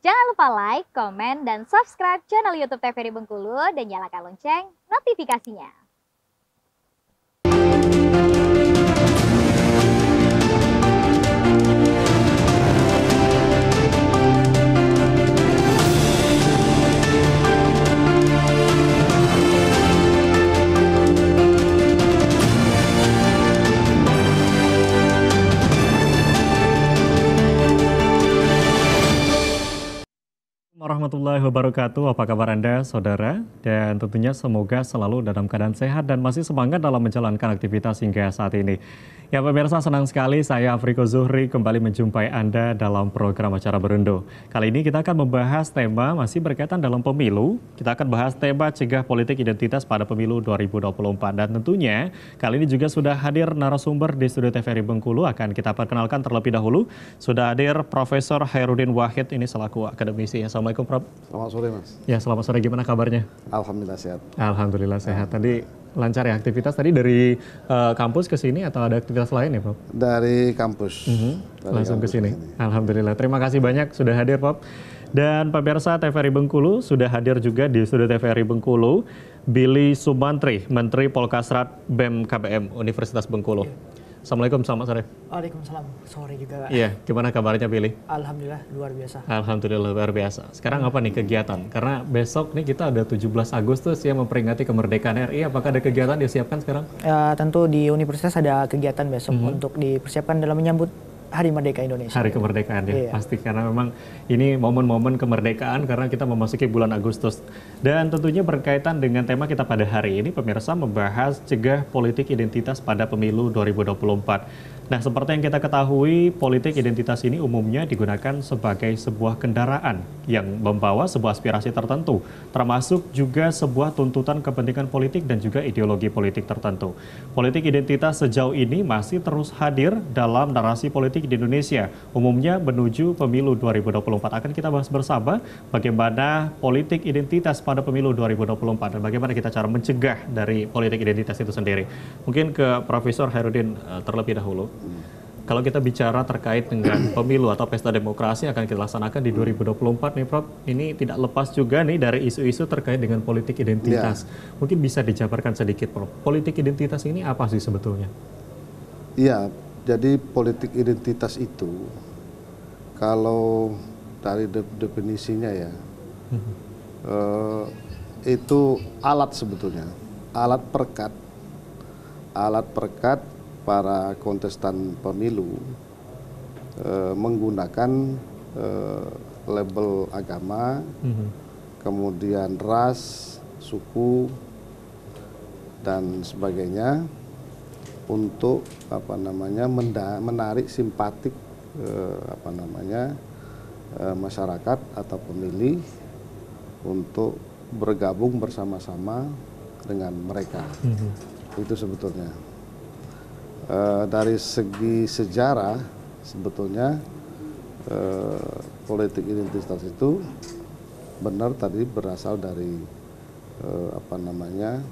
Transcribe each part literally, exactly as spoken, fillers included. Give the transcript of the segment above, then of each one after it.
Jangan lupa like, komen, dan subscribe channel YouTube T V R I Bengkulu dan nyalakan lonceng notifikasinya. Warahmatullahi wabarakatuh, apa kabar Anda saudara? Dan tentunya semoga selalu dalam keadaan sehat dan masih semangat dalam menjalankan aktivitas hingga saat ini. Ya pemirsa, senang sekali saya Afriko Zuhri kembali menjumpai Anda dalam program acara Berendo. Kali ini kita akan membahas tema masih berkaitan dalam pemilu. Kita akan bahas tema cegah politik identitas pada pemilu dua ribu dua puluh empat. Dan tentunya kali ini juga sudah hadir narasumber di studio T V R I Bengkulu. Akan kita perkenalkan terlebih dahulu. Sudah hadir Profesor Hairudin Wahid, ini selaku akademisi. Assalamualaikum Prof. Selamat sore Mas. Ya selamat sore, gimana kabarnya? Alhamdulillah sehat. Alhamdulillah sehat. Tadi lancar ya aktivitas tadi dari uh, kampus ke sini atau ada aktivitas lain ya Prof? Dari kampus. Mm-hmm. Dari Langsung ke kampus sini. kesini. Alhamdulillah. Terima kasih banyak sudah hadir Prof. Dan pemirsa T V R I Bengkulu sudah hadir juga di studio T V R I Bengkulu Billy Subantri, Menteri Polkasrat B E M K B M Universitas Bengkulu. Assalamualaikum, selamat sore. Waalaikumsalam, sore juga. Iya, gimana kabarnya Billy? Alhamdulillah luar biasa. Alhamdulillah luar biasa. Sekarang apa nih kegiatan? Karena besok nih kita ada tujuh belas Agustus ya memperingati kemerdekaan R I. Apakah ada kegiatan disiapkan sekarang? Ya, tentu di universitas ada kegiatan besok Mhm. untuk dipersiapkan dalam menyambut Hari Merdeka Indonesia. Hari kemerdekaan ya, Iya. pasti karena memang ini momen-momen kemerdekaan karena kita memasuki bulan Agustus. Dan tentunya berkaitan dengan tema kita pada hari ini, pemirsa membahas cegah politik identitas pada pemilu dua ribu dua puluh empat. Nah, seperti yang kita ketahui, politik identitas ini umumnya digunakan sebagai sebuah kendaraan yang membawa sebuah aspirasi tertentu, termasuk juga sebuah tuntutan kepentingan politik dan juga ideologi politik tertentu. Politik identitas sejauh ini masih terus hadir dalam narasi politik di Indonesia, umumnya menuju pemilu dua ribu dua puluh empat. Akan kita bahas bersama bagaimana politik identitas pada pemilu dua ribu dua puluh empat dan bagaimana kita cara mencegah dari politik identitas itu sendiri. Mungkin ke Profesor Hairudin uh, terlebih dahulu. Kalau kita bicara terkait dengan pemilu atau pesta demokrasi akan kita laksanakan di dua ribu dua puluh empat nih Prof, ini tidak lepas juga nih dari isu-isu terkait dengan politik identitas. Ya. Mungkin bisa dijabarkan sedikit Prof, politik identitas ini apa sih sebetulnya? Iya, jadi politik identitas itu kalau dari de definisinya ya, hmm. eh, itu alat sebetulnya, alat perekat, alat perekat para kontestan pemilu eh, menggunakan eh, label agama, mm-hmm. kemudian ras, suku, dan sebagainya untuk apa namanya menarik simpatik eh, apa namanya eh, masyarakat atau pemilih untuk bergabung bersama-sama dengan mereka. Mm-hmm. Itu sebetulnya. Uh, dari segi sejarah sebetulnya uh, politik identitas itu benar tadi berasal dari uh, apa namanya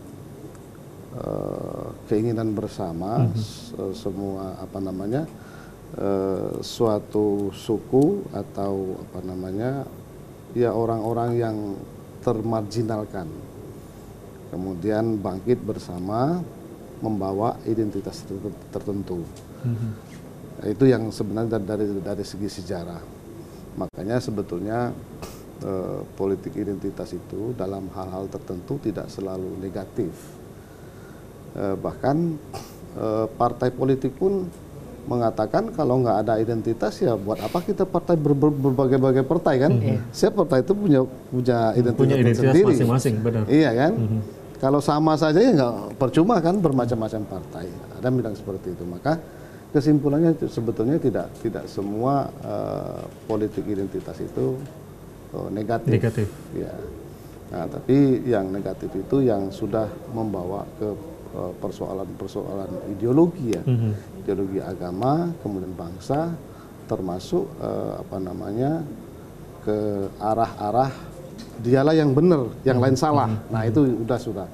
uh, keinginan bersama mm-hmm. semua apa namanya uh, suatu suku atau apa namanya ya orang-orang yang termarginalkan kemudian bangkit bersama membawa identitas tertentu. Mm-hmm. Itu yang sebenarnya dari dari segi sejarah. Makanya sebetulnya eh, politik identitas itu dalam hal-hal tertentu tidak selalu negatif. Eh, bahkan eh, partai politik pun mengatakan kalau nggak ada identitas ya buat apa kita partai ber, ber, berbagai-bagai partai kan? Mm-hmm. Setiap partai itu punya punya identitas, punya identitas sendiri. Masing-masing, benar. Iya kan? Mm-hmm. Kalau sama saja ya nggak percuma kan bermacam-macam partai. Ada yang bilang seperti itu. Maka kesimpulannya sebetulnya tidak tidak semua uh, politik identitas itu uh, negatif. Negatif. Ya. Nah, tapi yang negatif itu yang sudah membawa ke persoalan-persoalan uh, ideologi ya, mm-hmm. ideologi agama, kemudian bangsa, termasuk uh, apa namanya ke arah-arah dialah yang benar, yang lain salah. Nah itu udah sudah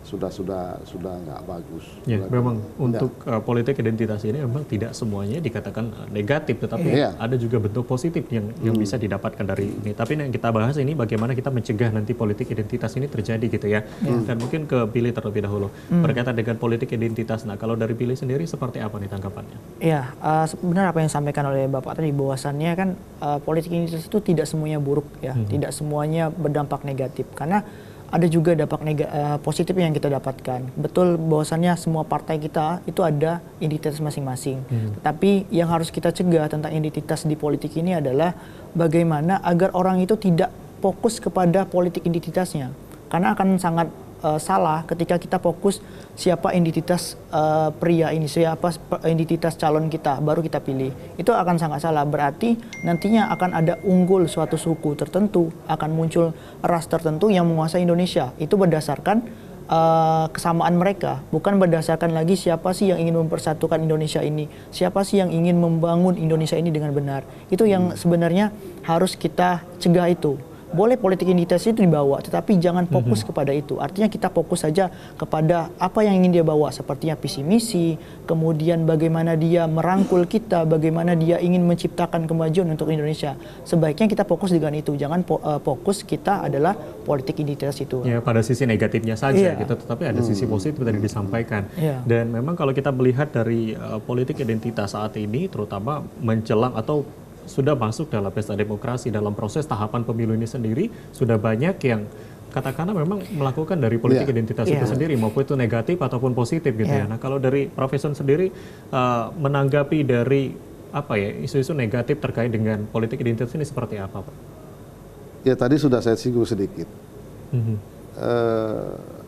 sudah sudah sudah nggak bagus. Ya, Sudah- memang Ya. untuk uh, politik identitas ini memang tidak semuanya dikatakan uh, negatif, tetapi Iya. ada juga bentuk positif yang yang bisa didapatkan dari ini. Tapi yang kita bahas ini bagaimana kita mencegah nanti politik identitas ini terjadi gitu ya. Dan mungkin ke Billy terlebih dahulu berkaitan dengan politik identitas. Nah, kalau dari Billy sendiri seperti apa nih tanggapannya? Ya, eh, sebenarnya apa yang disampaikan oleh Bapak tadi, bahwasannya kan eh, politik identitas itu tidak semuanya buruk ya, tidak semuanya berdampak negatif, karena ada juga dampak nega, eh, positif yang kita dapatkan. Betul bahwasannya semua partai kita itu ada identitas masing-masing. Tetapi yang harus kita cegah tentang identitas di politik ini adalah bagaimana agar orang itu tidak fokus kepada politik identitasnya. Karena akan sangat eh, salah ketika kita fokus siapa identitas eh, pria ini, siapa sp- identitas calon kita, baru kita pilih. Itu akan sangat salah. Berarti nantinya akan ada unggul suatu suku tertentu, akan muncul ras tertentu yang menguasai Indonesia. Itu berdasarkan eh, kesamaan mereka, bukan berdasarkan lagi siapa sih yang ingin mempersatukan Indonesia ini, siapa sih yang ingin membangun Indonesia ini dengan benar. Itu yang sebenarnya harus kita cegah itu. Boleh politik identitas itu dibawa, tetapi jangan fokus kepada itu. Artinya kita fokus saja kepada apa yang ingin dia bawa, sepertinya visi misi, kemudian bagaimana dia merangkul kita, bagaimana dia ingin menciptakan kemajuan untuk Indonesia. Sebaiknya kita fokus dengan itu, jangan po- eh, fokus kita adalah politik identitas itu. Ya, pada sisi negatifnya saja Iya. gitu, tetapi ada sisi positif tadi disampaikan. Iya. Dan memang kalau kita melihat dari uh, politik identitas saat ini, terutama menjelang atau sudah masuk dalam pesta demokrasi, dalam proses tahapan pemilu ini sendiri, sudah banyak yang katakanlah memang melakukan dari politik Iya. identitas Iya. itu sendiri, maupun itu negatif ataupun positif gitu ya. Iya. Nah, kalau dari Profesor sendiri uh, menanggapi dari apa ya isu-isu negatif terkait dengan politik identitas ini seperti apa, Pak? Ya tadi sudah saya singgung sedikit. Mhm. Eh,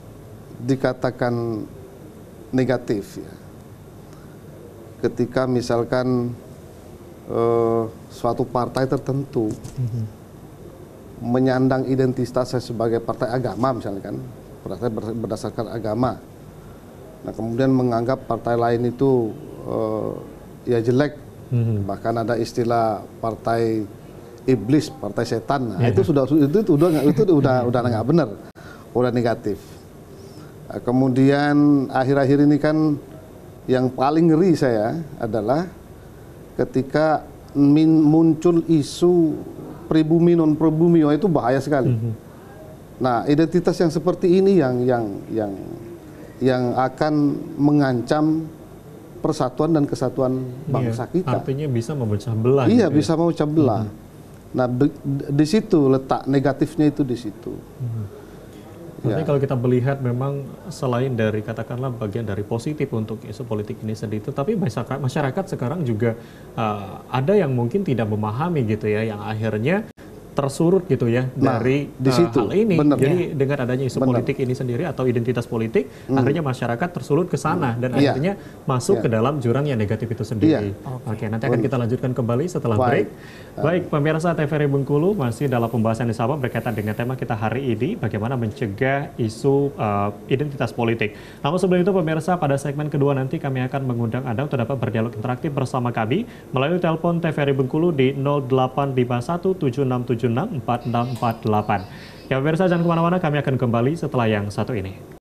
dikatakan negatif ya. Ketika misalkan eh, suatu partai tertentu menyandang identitasnya sebagai partai agama misalnya kan, partai ber- berdasarkan agama. Nah kemudian menganggap partai lain itu eh, ya jelek, Mhm. bahkan ada istilah partai iblis, partai setan. Nah, Iya. itu sudah itu, itu udah nggak- itu udah udah nggak benar, udah negatif. Nah, kemudian akhir-akhir ini kan yang paling ngeri saya adalah ketika min- muncul isu pribumi non pribumi, oh, itu bahaya sekali. Nah, identitas yang seperti ini yang yang yang yang akan mengancam persatuan dan kesatuan bangsa Iya, kita. artinya bisa memecah belah. Iya, gitu ya. bisa memecah belah. Nah, di, di situ letak negatifnya itu di situ. Berarti Ya. kalau kita melihat memang selain dari katakanlah bagian dari positif untuk isu politik ini sendiri, tapi masyarakat, masyarakat sekarang juga uh, ada yang mungkin tidak memahami gitu ya, yang akhirnya tersurut gitu ya Nah, dari di uh, situ. hal ini. Bener. Jadi dengan adanya isu Bener. politik ini sendiri atau identitas politik, akhirnya masyarakat tersurut ke sana dan Iya. akhirnya masuk Iya. ke dalam jurang yang negatif itu sendiri. Iya. Oke, nanti akan kita lanjutkan kembali setelah Baik. break. Baik, pemirsa T V R I Bengkulu masih dalam pembahasan yang sama berkaitan dengan tema kita hari ini, bagaimana mencegah isu uh, identitas politik. Namun sebelum itu pemirsa, pada segmen kedua nanti kami akan mengundang Anda untuk dapat berdialog interaktif bersama kami melalui telepon T V R I Bengkulu di nol delapan lima satu tujuh enam tujuh enam empat enam empat delapan. Ya pemirsa, jangan kemana-mana, kami akan kembali setelah yang satu ini.